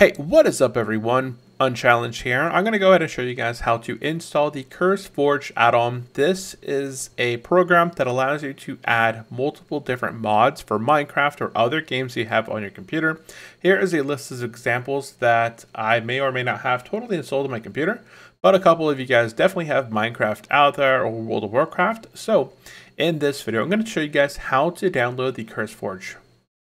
Hey, what is up everyone? Unchallenged here. I'm going to go ahead and show you guys how to install the CurseForge add-on. This is a program that allows you to add multiple different mods for Minecraft or other games you have on your computer. Here is a list of examples that I may or may not have totally installed on my computer, but a couple of you guys definitely have Minecraft out there or World of Warcraft. So in this video, I'm going to show you guys how to download the CurseForge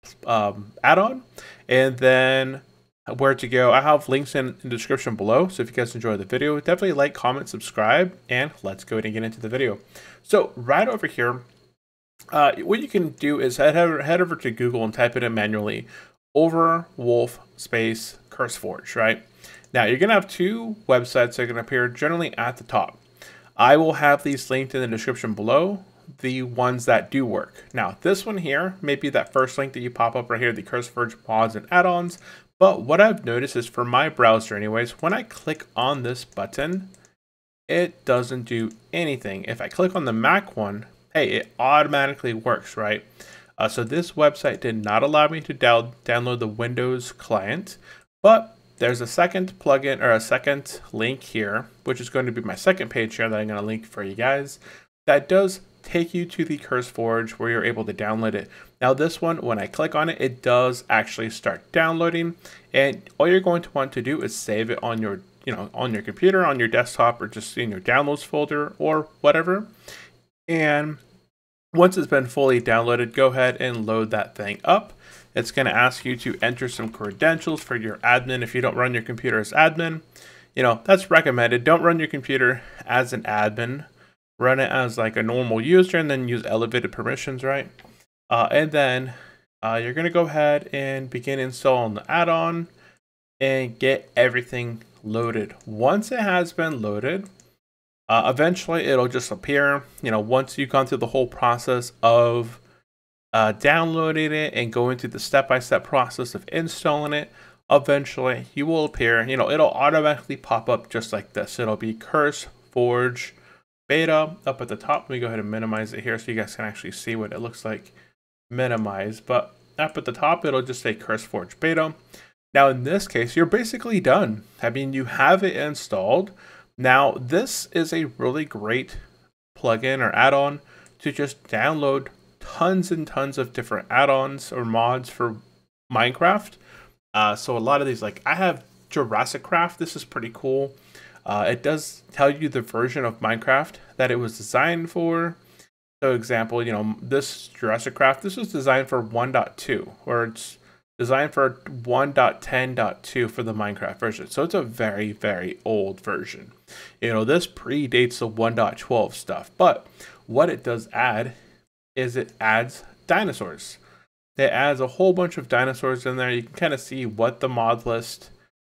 add-on and then where to go. I have links in the description below, so if you guys enjoyed the video, definitely like, comment, subscribe, and let's go ahead and get into the video. So right over here, what you can do is head over to Google and type it in manually, Wolf space CurseForge, right? Now you're gonna have two websites that are gonna appear generally at the top. I will have these linked in the description below, the ones that do work. Now this one here may be that first link that you pop up right here, the CurseForge mods and add-ons. But what I've noticed is for my browser anyways, when I click on this button, it doesn't do anything. If I click on the Mac one, hey, it automatically works, right? So this website did not allow me to download the Windows client, but there's a second plugin or a second link here, which is going to be my second page here that I'm going to link for you guys. That does take you to the CurseForge where you're able to download it. Now this one, when I click on it, it does actually start downloading, and all you're going to want to do is save it on your, on your computer, on your desktop, or just in your downloads folder or whatever. And once it's been fully downloaded, go ahead and load that thing up. It's going to ask you to enter some credentials for your admin. If you don't run your computer as admin, that's recommended. Don't run your computer as an admin. Run it as like a normal user and then use elevated permissions, right? And then you're going to go ahead and begin installing the add-on and get everything loaded. Once it has been loaded, eventually it'll just appear, once you've gone through the whole process of downloading it and going through the step-by-step process of installing it, eventually you will appear, it'll automatically pop up just like this. It'll be CurseForge Beta up at the top. Let me go ahead and minimize it here so you guys can actually see what it looks like minimized. But up at the top, it'll just say CurseForge Beta. Now in this case, you're basically done. I mean, you have it installed. Now this is a really great plugin or add-on to just download tons and tons of different add-ons or mods for Minecraft. So a lot of these, like I have Jurassic Craft. This is pretty cool. It does tell you the version of Minecraft that it was designed for. So example, this Jurassic Craft, this was designed for 1.2, or it's designed for 1.10.2 for the Minecraft version. So it's a very, very old version. This predates the 1.12 stuff. But what it does add is it adds dinosaurs. It adds a whole bunch of dinosaurs in there. You can kind of see what the mod list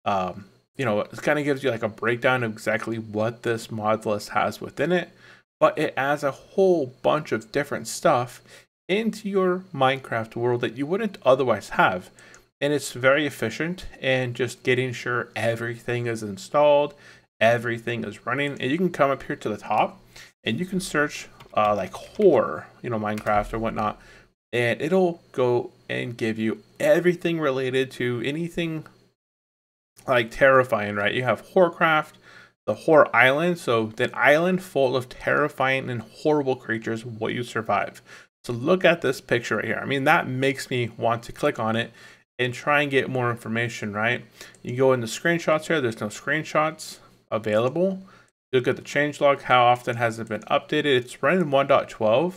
it kind of gives you like a breakdown of exactly what this mod list has within it, but it adds a whole bunch of different stuff into your Minecraft world that you wouldn't otherwise have. And it's very efficient in just getting sure everything is installed, everything is running. And you can come up here to the top and you can search like horror, Minecraft or whatnot, and it'll go and give you everything related to anything like terrifying, right? You have Horrorcraft, the Horror Island, so that island full of terrifying and horrible creatures will you survive. So look at this picture right here. I mean, that makes me want to click on it and try and get more information, right? You go into screenshots here, there's no screenshots available. Look at the changelog, how often has it been updated? It's running 1.12.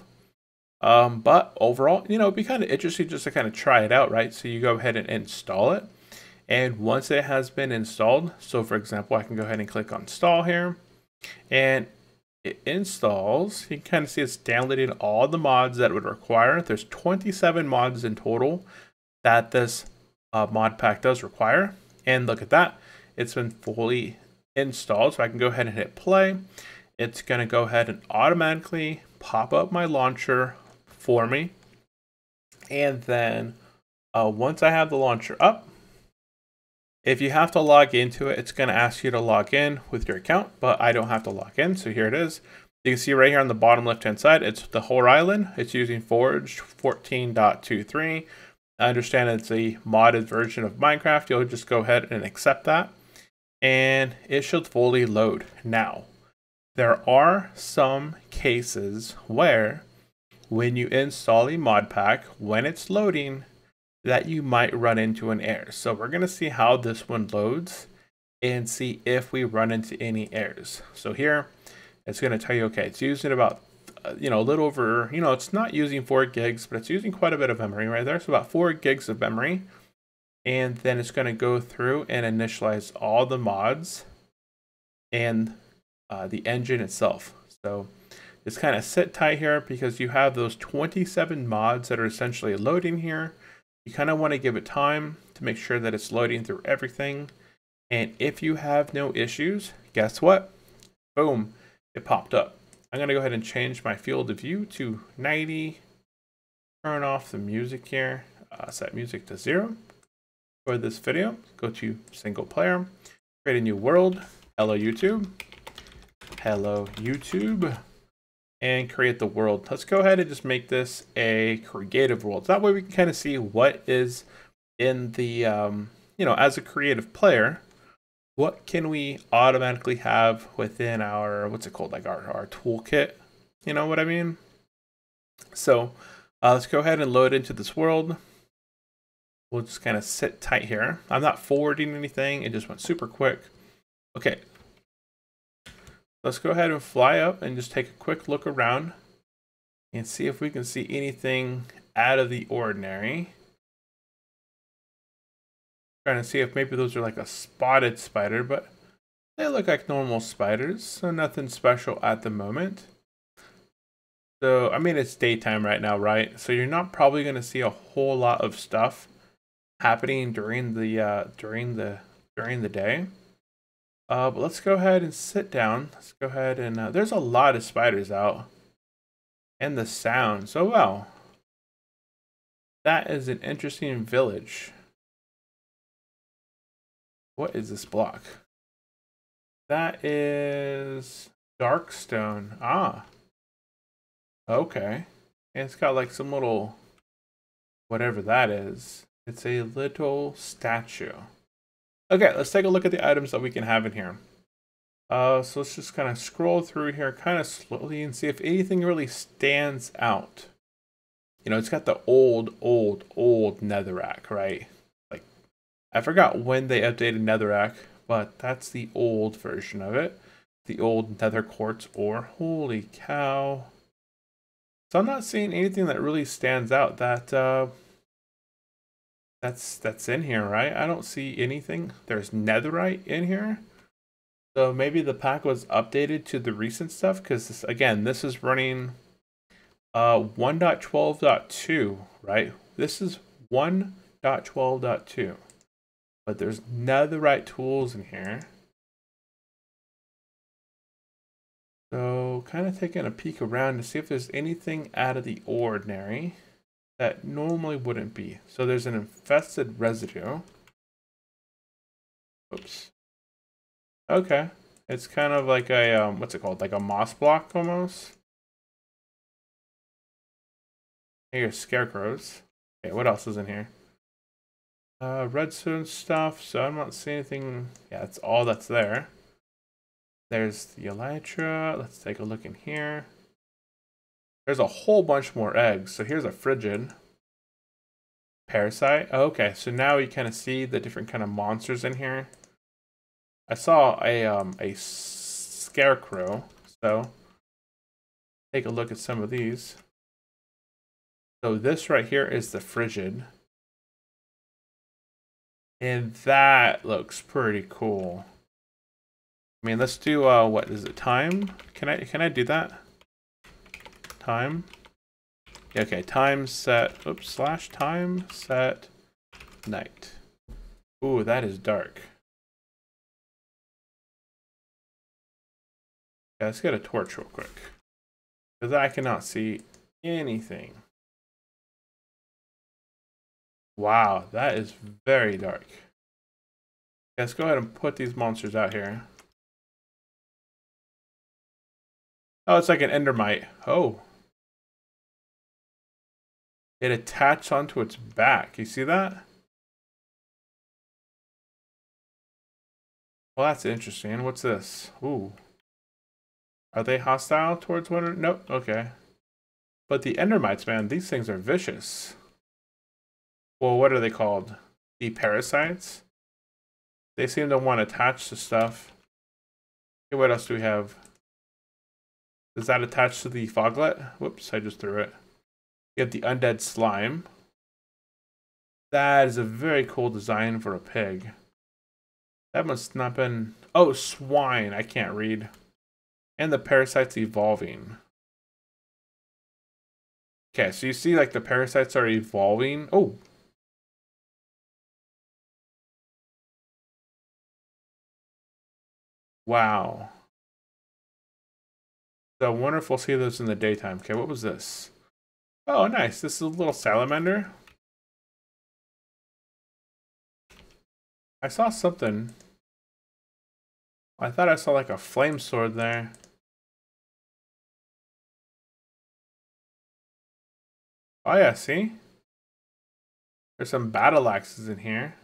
But overall, it'd be kind of interesting just to kind of try it out, right? So you go ahead and install it. And once it has been installed, so for example, I can go ahead and click on install here and it installs. You can kind of see it's downloading all the mods that it would require. There's 27 mods in total that this mod pack does require. And look at that, it's been fully installed. So I can go ahead and hit play. It's going to go ahead and automatically pop up my launcher for me. And then once I have the launcher up, if you have to log into it, it's going to ask you to log in with your account, but I don't have to log in. So here it is. You can see right here on the bottom left-hand side, it's the Horror Island. It's using Forge 14.23. I understand it's a modded version of Minecraft. You'll just go ahead and accept that, and it should fully load. Now, there are some cases where when you install a mod pack, when it's loading, that you might run into an error. So we're going to see how this one loads and see if we run into any errors. So here, it's going to tell you, okay, it's using about, a little over, it's not using 4 gigs, but it's using quite a bit of memory right there. So about 4 gigs of memory. And then it's going to go through and initialize all the mods and the engine itself. So just kind of sit tight here because you have those 27 mods that are essentially loading here. You kind of want to give it time to make sure that it's loading through everything. And if you have no issues, guess what? Boom, it popped up. I'm going to go ahead and change my field of view to 90. Turn off the music here. Set music to 0. For this video, go to single player, create a new world. Hello YouTube. Hello YouTube. And create the world. Let's go ahead and just make this a creative world. That way we can kind of see what is in the, as a creative player, what can we automatically have within our, what's it called? Like our toolkit, you know what I mean? So let's go ahead and load into this world. We'll just kind of sit tight here. I'm not forwarding anything. It just went super quick. Okay. Let's go ahead and fly up and just take a quick look around and see if we can see anything out of the ordinary. Trying to see if maybe those are like a spotted spider, but they look like normal spiders, so nothing special at the moment. So, I mean, it's daytime right now, right? So you're not probably going to see a whole lot of stuff happening during the day. But let's go ahead and sit down. Let's go ahead and there's a lot of spiders out, and the sounds. Oh wow, that is an interesting village. What is this block? That is Darkstone. Ah, okay. And it's got like some little, whatever that is. It's a little statue. Okay, let's take a look at the items that we can have in here. So let's just kind of scroll through here kind of slowly and see if anything really stands out. It's got the old netherrack, right? Like, I forgot when they updated netherrack, but that's the old version of it. The old nether quartz ore. Holy cow. So I'm not seeing anything that really stands out that that's in here, right? I don't see anything. There's netherite in here. So maybe the pack was updated to the recent stuff, because this is running 1.12.2, right? This is 1.12.2. But there's netherite tools in here. So kind of taking a peek around to see if there's anything out of the ordinary that normally wouldn't be. So there's an infested residue. Oops. Okay. It's kind of like a, what's it called? Like a moss block almost. Here's scarecrows. Okay, what else is in here? Redstone stuff, so I'm not seeing anything. Yeah, that's all that's there. There's the elytra. Let's take a look in here. There's a whole bunch more eggs. So here's a frigid. Parasite. Oh, okay, so now you kind of see the different kind of monsters in here. I saw a scarecrow, so take a look at some of these. So this right here is the frigid. And that looks pretty cool. I mean, let's do what is it? Time? Can I do that? Time. Okay, time set. Oops, / time set night. Ooh, that is dark. Yeah, let's get a torch real quick, because I cannot see anything. Wow, that is very dark. Let's go ahead and put these monsters out here. Oh, it's like an endermite. Oh. it attached onto its back. You see that? Well, that's interesting. What's this? Ooh. Are they hostile towards one another? Nope. Okay. But the endermites, man, these things are vicious. Well, what are they called? The parasites? They seem to want to attach to stuff. Okay, what else do we have? Does that attach to the foglet? Whoops, I just threw it. You have the undead slime. That is a very cool design for a pig. That must not been... Oh, swine. I can't read. And the parasites evolving. Okay, so you see like the parasites are evolving. Oh. Wow. So I wonder if we'll see those in the daytime. Okay, what was this? Oh, nice. This is a little salamander. I saw something. I thought I saw like a flame sword there. Oh yeah, see? There's some battle axes in here.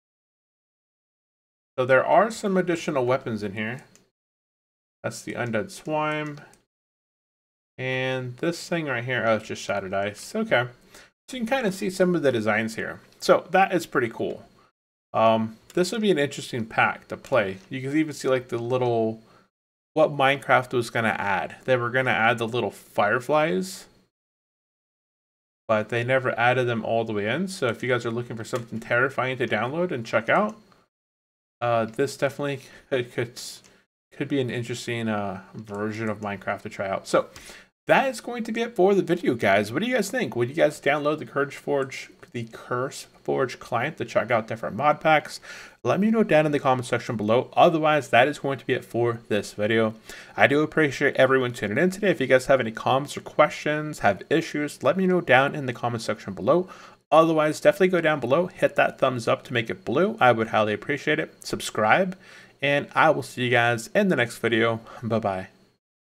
So there are some additional weapons in here. That's the undead swine. And this thing right here, oh, it's just shattered ice. Okay. So you can kind of see some of the designs here. So that is pretty cool. This would be an interesting pack to play. You can even see like the little, what Minecraft was going to add. They were going to add the little fireflies, but they never added them all the way in. So if you guys are looking for something terrifying to download and check out, this definitely could be an interesting version of Minecraft to try out. So that is going to be it for the video, guys. What do you guys think? Would you guys download the CurseForge client to check out different mod packs? Let me know down in the comment section below. Otherwise, that is going to be it for this video. I do appreciate everyone tuning in today. If you guys have any comments or questions, have issues, let me know down in the comment section below. Otherwise, definitely go down below, hit that thumbs up to make it blue. I would highly appreciate it. Subscribe, and I will see you guys in the next video. Bye-bye.